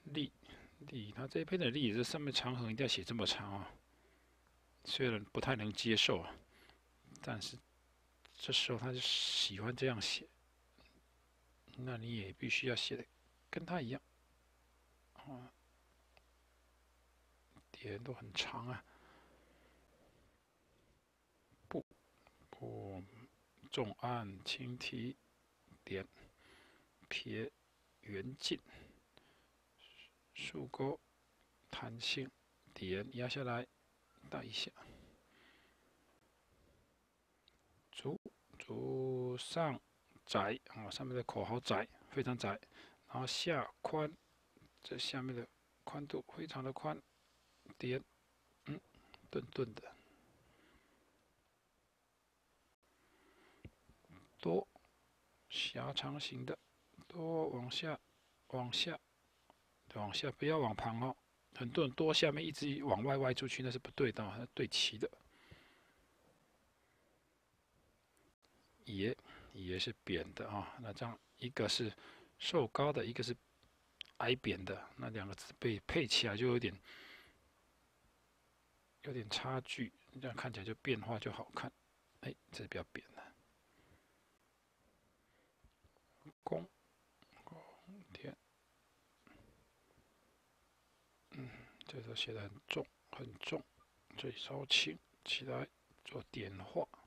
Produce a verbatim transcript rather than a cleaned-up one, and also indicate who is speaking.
Speaker 1: 力力，它这一篇的力，这上面长横一定要写这么长啊、哦，虽然不太能接受啊，但是这时候他就喜欢这样写，那你也必须要写的跟他一样啊，点都很长啊，不不重按轻提点撇圆进竖钩弹性点压下来带一下，足足上窄啊，上面的口好窄，非常窄，然后下宽，这下面的宽度非常的宽，点嗯顿顿的多狭长型的多往下往下往下，不要往旁哦。很多人多下面一直往外歪出去，那是不对的，那对齐的。也也是扁的啊，那这样一个是瘦高的，一个是矮扁的，那两个字被配起来就有点有点差距，这样看起来就变化就好看。哎，这是比较扁的。弓点，嗯，这个写的很重很重，这里稍轻起来做点画。